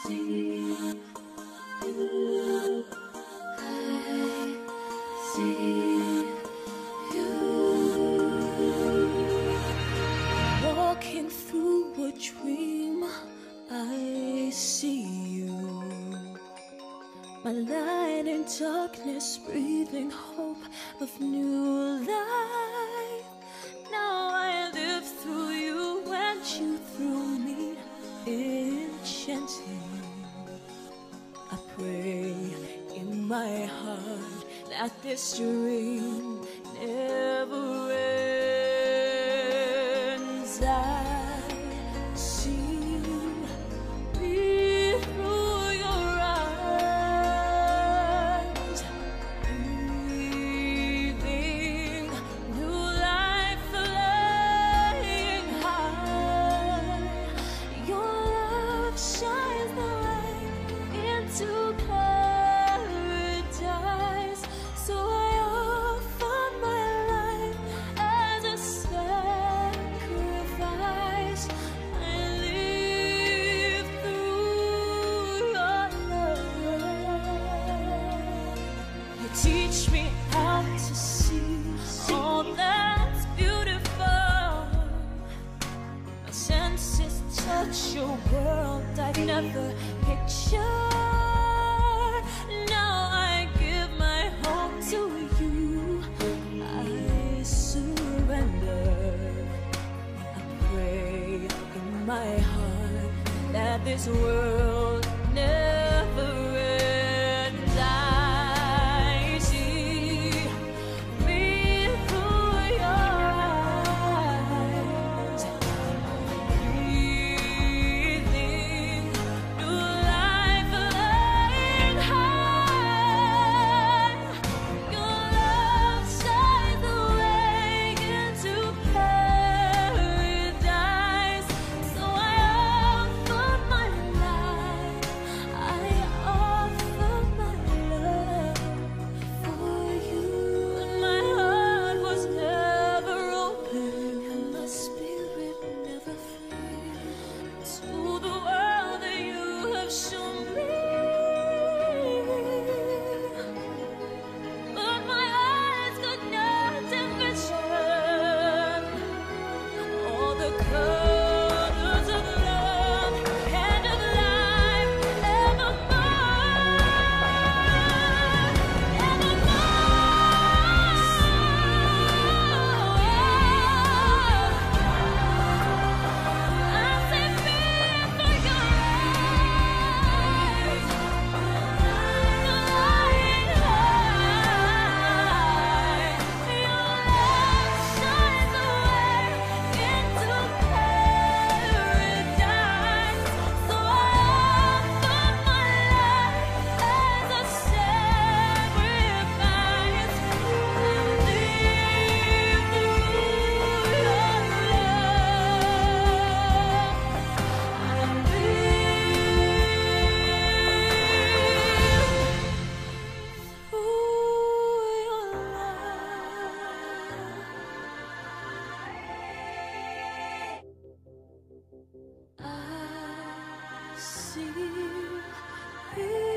Walking through a dream, I see you. My light in darkness, breathing hope of new life. Now I live through you and you through me, enchanting. I pray in my heart that this dream never ends. I see me through your eyes, breathing new life, flying high. Your love shines the way into paradise. So I offer my life as a sacrifice. I live through your love. You teach me how to see all that's beautiful. My senses touch your world I've never pictured. Now I give my hope to you. I surrender. I pray in my heart that this world never ends. I see me through your eyes, breathing new life, flying high. Your love shines the way into paradise. So I offer my life, I offer my love for you. And my heart was never open, and my spirit never free to the world that you have shown me. But my eyes could not envision all the colors of love and of life evermore, I say fear for your eyes, flying high. Your love shines away into paradise. So I offer my life as a sacrifice. I live through your love. I see you.